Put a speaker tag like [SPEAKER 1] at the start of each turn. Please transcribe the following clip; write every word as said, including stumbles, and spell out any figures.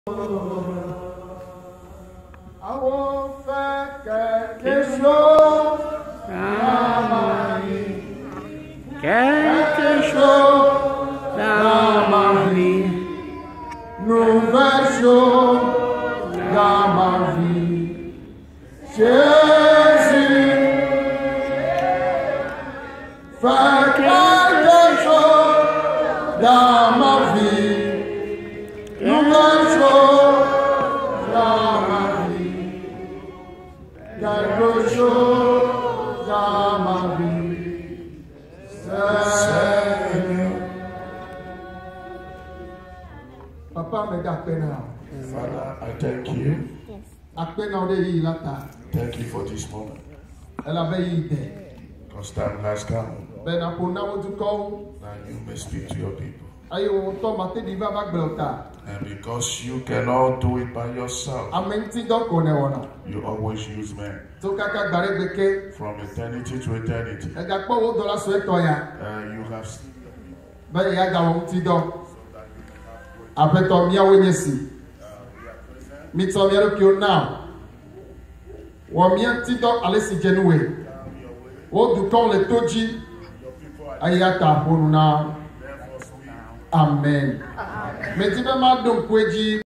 [SPEAKER 1] Àwọn fẹ́ quelque chose dans ma vie.
[SPEAKER 2] Quelque chose dans ma vie.
[SPEAKER 1] Nouvelle chose dans ma vie. Jésus fait quelque chose dans ma vie. Nouvelle chose dans ma vie. Quelque chose dans ma vie. Seigneur. Papa me dit
[SPEAKER 3] Father, I thank you. Thank you for this moment. Because time has come. Now you may speak to your people. And because you cannot do it by yourself, you always use men. From eternity to eternity. Uh, you have
[SPEAKER 1] Après mia wenyesi. Mitomia kyo now. Wa mia tido alesi jenue. O du kon le toji ayata honu now. Amen. Metibe ma dum kweji